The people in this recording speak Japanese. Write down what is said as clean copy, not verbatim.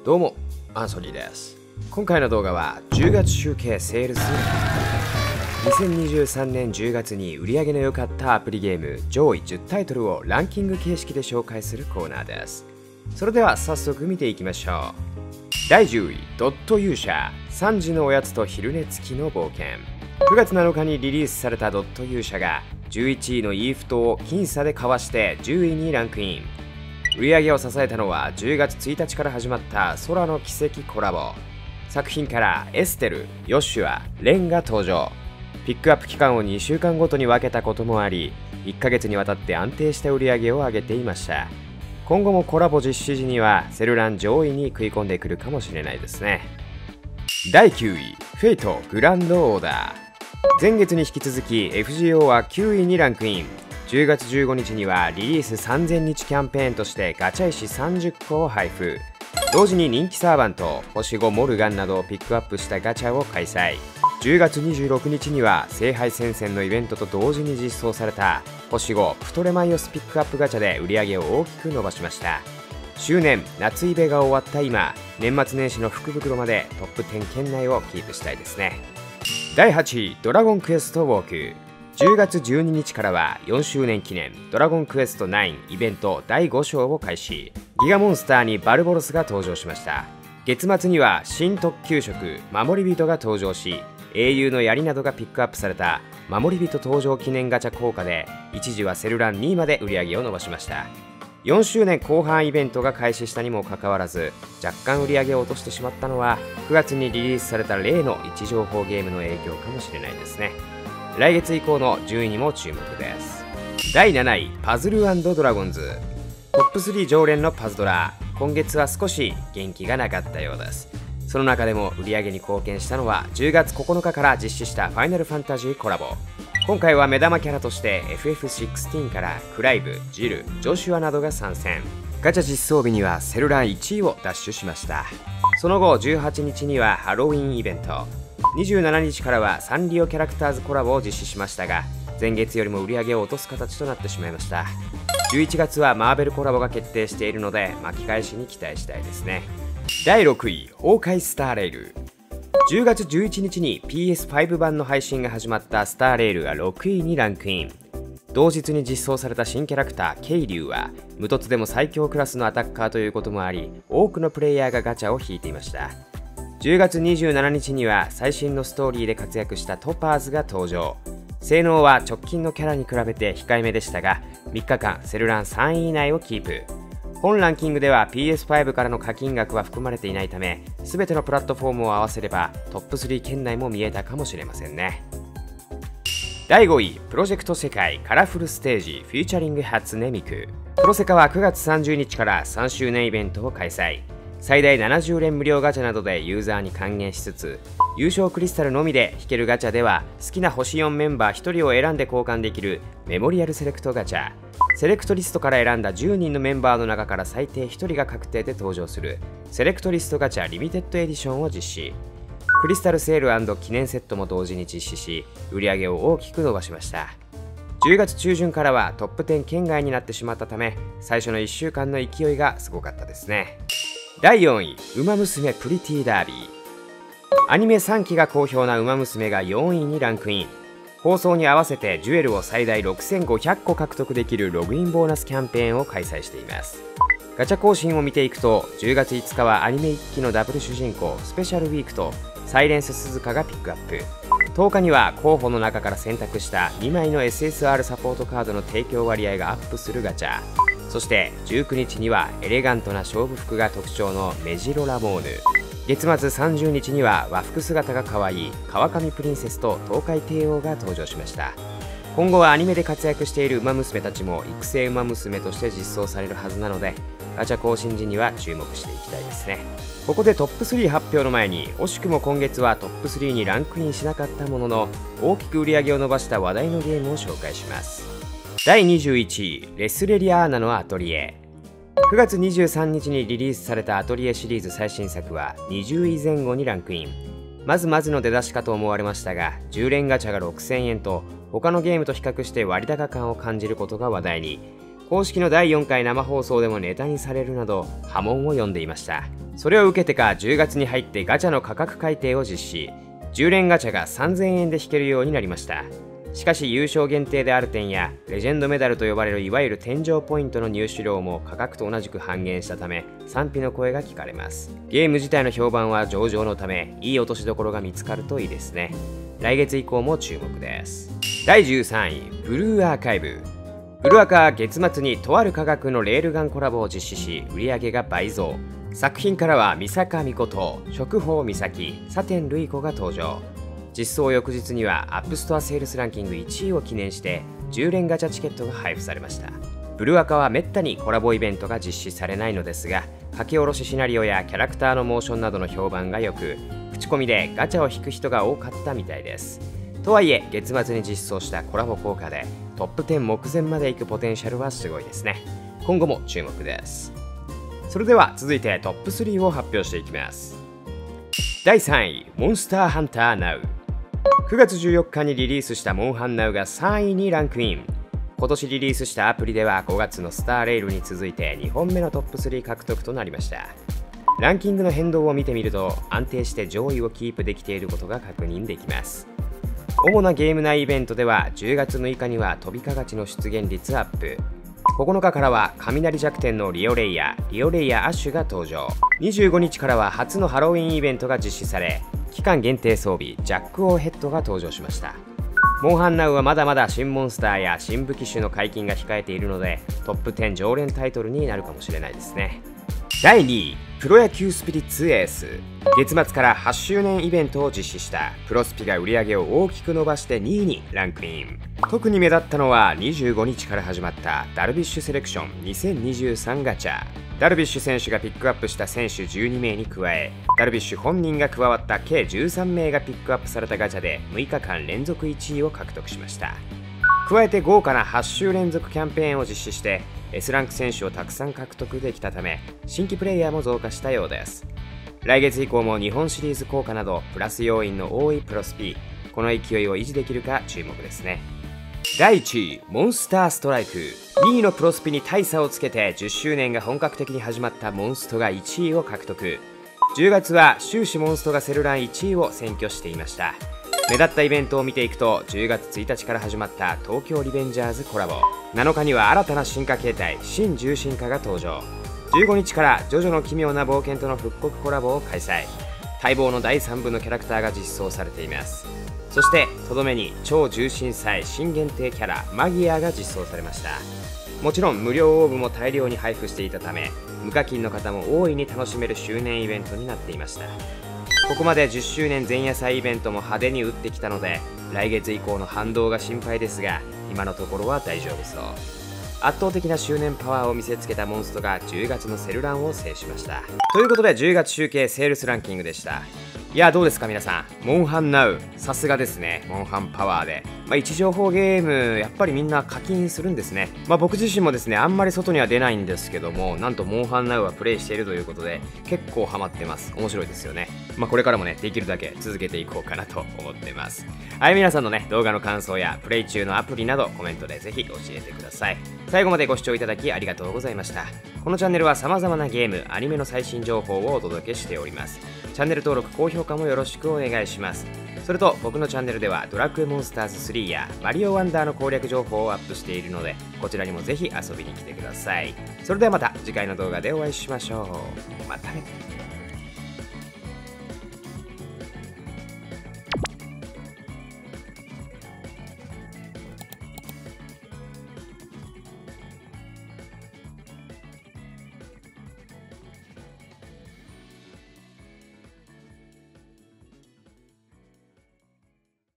どうも、アンソニーです。今回の動画は10月集計セールス2023年10月に売り上げの良かったアプリゲーム上位10タイトルをランキング形式で紹介するコーナーです。それでは早速見ていきましょう。第10位、ドット勇者3時のおやつと昼寝付きの冒険。9月7日にリリースされたドット勇者が11位のイーフトを僅差でかわして10位にランクイン。売り上げを支えたのは10月1日から始まった空の奇跡コラボ。作品からエステル、ヨシュア、レンが登場。ピックアップ期間を2週間ごとに分けたこともあり、1ヶ月にわたって安定した売り上げを上げていました。今後もコラボ実施時にはセルラン上位に食い込んでくるかもしれないですね。第9位、フェイトグランドオーダー。前月に引き続き FGO は9位にランクイン。10月15日にはリリース3000日キャンペーンとしてガチャ石30個を配布。同時に人気サーバント、星5モルガンなどをピックアップしたガチャを開催。10月26日には聖杯戦線のイベントと同時に実装された星5プトレマイオスピックアップガチャで売り上げを大きく伸ばしました。周年夏イベが終わった今、年末年始の福袋までトップ10圏内をキープしたいですね。第8位、ドラゴンクエストウォーク。10月12日からは4周年記念ドラゴンクエスト9イベント第5章を開始。ギガモンスターにバルボロスが登場しました。月末には新特急色守り人が登場し、英雄の槍などがピックアップされた守り人登場記念ガチャ効果で一時はセルラン2位まで売り上げを伸ばしました。4周年後半イベントが開始したにもかかわらず、若干売り上げを落としてしまったのは9月にリリースされた例の位置情報ゲームの影響かもしれないですね。来月以降の順位にも注目です。第7位、パズル&ドラゴンズ。トップ3常連のパズドラ。今月は少し元気がなかったようです。その中でも売り上げに貢献したのは10月9日から実施したファイナルファンタジーコラボ。今回は目玉キャラとして FF16 からクライブ、ジル、ジョシュアなどが参戦。ガチャ実装日にはセルラン1位を奪取しました。その後18日にはハロウィンイベント、27日からはサンリオキャラクターズコラボを実施しましたが、前月よりも売り上げを落とす形となってしまいました。11月はマーベルコラボが決定しているので巻き返しに期待したいですね。第6位、崩壊スターレイル。10月11日に PS5 版の配信が始まったスターレイルが6位にランクイン。同日に実装された新キャラクターケイリュウは無凸でも最強クラスのアタッカーということもあり、多くのプレイヤーがガチャを引いていました。10月27日には最新のストーリーで活躍したトパーズが登場。性能は直近のキャラに比べて控えめでしたが、3日間セルラン3位以内をキープ。本ランキングでは PS5 からの課金額は含まれていないため、全てのプラットフォームを合わせればトップ3圏内も見えたかもしれませんね。第5位、プロジェクト世界カラフルステージフューチャリング初音ミク。プロセカは9月30日から3周年イベントを開催。最大70連無料ガチャなどでユーザーに還元しつつ、優勝クリスタルのみで引けるガチャでは好きな星4メンバー1人を選んで交換できるメモリアルセレクトガチャ。セレクトリストから選んだ10人のメンバーの中から最低1人が確定で登場するセレクトリストガチャリミテッドエディションを実施。クリスタルセール&記念セットも同時に実施し、売り上げを大きく伸ばしました。10月中旬からはトップ10圏外になってしまったため、最初の1週間の勢いがすごかったですね。第4位、ウマ娘プリティダービー。アニメ3期が好評なウマ娘が4位にランクイン。放送に合わせてジュエルを最大6500個獲得できるログインボーナスキャンペーンを開催しています。ガチャ更新を見ていくと、10月5日はアニメ1期のダブル主人公スペシャルウィークとサイレンス鈴鹿がピックアップ。10日には候補の中から選択した2枚の SSR サポートカードの提供割合がアップするガチャ。そして19日にはエレガントな勝負服が特徴のメジロラモーヌ。月末30日には和服姿が可愛い川上プリンセスと東海帝王が登場しました。今後はアニメで活躍しているウマ娘たちも育成ウマ娘として実装されるはずなので、ガチャ更新時には注目していきたいですね。ここでトップ3発表の前に、惜しくも今月はトップ3にランクインしなかったものの、大きく売り上げを伸ばした話題のゲームを紹介します。第21位、レスレリアーナのアトリエ。9月23日にリリースされたアトリエシリーズ最新作は20位前後にランクイン。まずの出だしかと思われましたが、10連ガチャが6000円と他のゲームと比較して割高感を感じることが話題に。 公式の第4回生放送でもネタにされるなど波紋を呼んでいました。それを受けてか10月に入ってガチャの価格改定を実施。10連ガチャが3000円で引けるようになりました。しかし優勝限定である点やレジェンドメダルと呼ばれるいわゆる天井ポイントの入手量も価格と同じく半減したため賛否の声が聞かれます。ゲーム自体の評判は上々のためいい落としどころが見つかるといいですね。来月以降も注目です。第13位ブルーアーカイブ。ブルアカは月末にとある科学のレールガンコラボを実施し売り上げが倍増。作品からは三坂美琴、食宝美咲、佐天瑠衣子が登場。実装翌日にはアップストアセールスランキング1位を記念して10連ガチャチケットが配布されました。ブルアカはめったにコラボイベントが実施されないのですが、書き下ろしシナリオやキャラクターのモーションなどの評判が良く、口コミでガチャを引く人が多かったみたいです。とはいえ月末に実装したコラボ効果でトップ10目前まで行くポテンシャルはすごいですね。今後も注目です。それでは続いてトップ3を発表していきます。第3位モンスターハンターナウ。9月14日にリリースしたモンハンナウが3位にランクイン。今年リリースしたアプリでは5月のスターレイルに続いて2本目のトップ3獲得となりました。ランキングの変動を見てみると安定して上位をキープできていることが確認できます。主なゲーム内イベントでは10月6日には飛びかがちの出現率アップ、9日からは雷弱点のリオレイヤアッシュが登場。25日からは初のハロウィンイベントが実施され期間限定装備ジャック・オーヘッドが登場しました。モンハンナウはまだまだ新モンスターや新武器種の解禁が控えているのでトップ10常連タイトルになるかもしれないですね。第2位プロ野球スピリッツエース。月末から8周年イベントを実施したプロスピが売り上げを大きく伸ばして2位にランクイン。特に目立ったのは25日から始まったダルビッシュセレクション2023ガチャ。ダルビッシュ選手がピックアップした選手12名に加えダルビッシュ本人が加わった計13名がピックアップされたガチャで6日間連続1位を獲得しました。加えて豪華な8週連続キャンペーンを実施して S ランク選手をたくさん獲得できたため新規プレイヤーも増加したようです。来月以降も日本シリーズ効果などプラス要因の多いプロスピ、この勢いを維持できるか注目ですね。第1位モンスターストライク。2位のプロスピに大差をつけて10周年が本格的に始まったモンストが1位を獲得。10月は終始モンストがセルラン1位を占拠していました。目立ったイベントを見ていくと10月1日から始まった東京リベンジャーズコラボ、7日には新たな進化形態新重心化が登場、15日からジョジョの奇妙な冒険との復刻コラボを開催。待望の第3部のキャラクターが実装されています。そしてとどめに超重心祭新限定キャラマギアが実装されました。もちろん無料オーブも大量に配布していたため無課金の方も大いに楽しめる周年イベントになっていました。ここまで10周年前夜祭イベントも派手に打ってきたので来月以降の反動が心配ですが今のところは大丈夫そう。圧倒的な周年パワーを見せつけたモンストが10月のセルランを制しました。ということで10月集計セールスランキングでした。いやどうですか皆さん、モンハンナウさすがですね。モンハンパワーで、位置情報ゲームやっぱりみんな課金するんですね。僕自身もですねあんまり外には出ないんですけども、なんとモンハンナウはプレイしているということで結構ハマってます。面白いですよね。これからもねできるだけ続けていこうかなと思ってます。はい、皆さんのね動画の感想やプレイ中のアプリなどコメントでぜひ教えてください。最後までご視聴いただきありがとうございました。このチャンネルは様々なゲームアニメの最新情報をお届けしております。チャンネル登録高評価もよろしくお願いします。それと僕のチャンネルではドラクエモンスターズ3やマリオワンダーの攻略情報をアップしているのでこちらにもぜひ遊びに来てください。それではまた次回の動画でお会いしましょう。またね。